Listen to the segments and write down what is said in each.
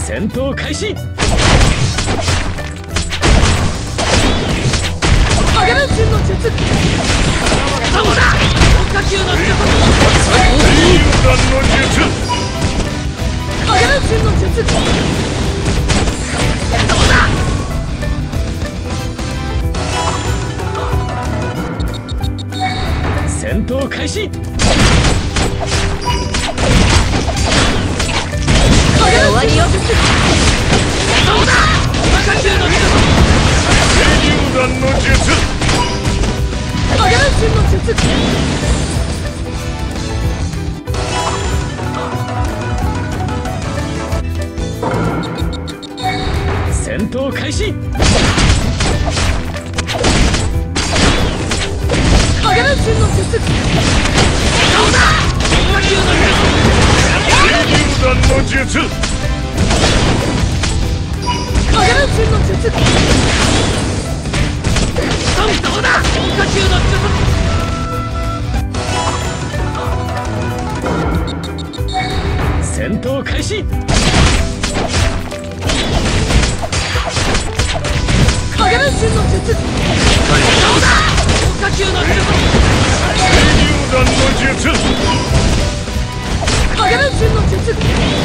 戦闘開始。 影分身の術。そうだ。火球の術。 流弾の術。 影分身の術。そうだ。 戦闘開始。 終わりよ。そうだ。火球の術。 流弾の術。 影分身の術。 戦闘開始。 影分身の術。そうだ。火球の術。 流弾の術。 影分身の術。そうだ。火球の術。 戦闘開始。 影分身の術。そうだ。火球の術。 流弾の術。 影分身の術。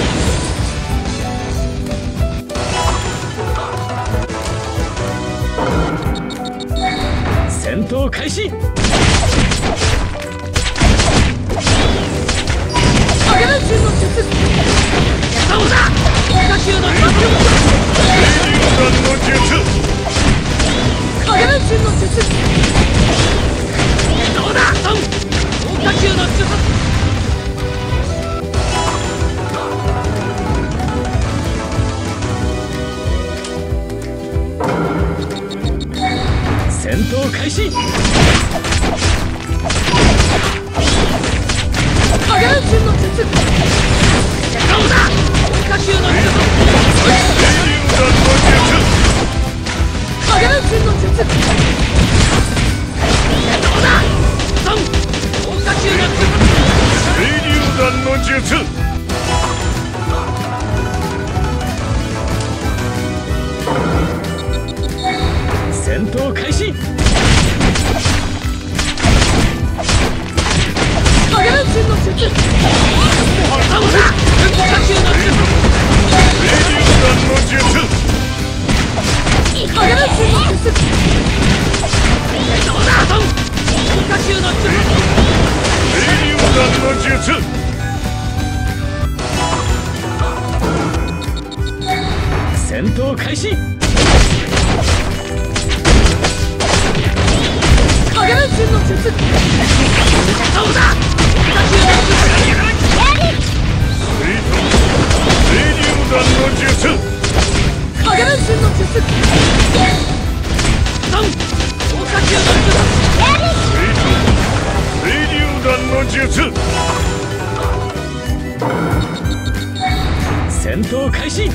戦闘開始。 影分身の術。そうだ。火球の術。 流弾の術。 影分身の術。そうだ。火球の術。 戦闘開始。 影分身の術。そうだ。火球の術。 流弾の術。 影分身の術。そうだ。火球の術。 流弾の術。 戦闘開始。 影分身の術。そうだ。火球の術。 流弾の術。 影分身の術。そうだ。火球の術。 流弾の術。 戦闘開始。 影分身の術。そうだ。火球の術。 流弾の術。 影分身の術。火球の術。 流弾の術。 戦闘開始。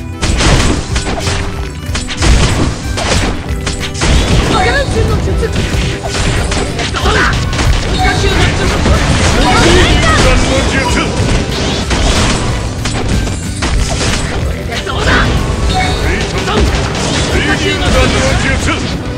影分身の術。そうだ。火球の術。 流弾の術。 そうだ。 流弾の術。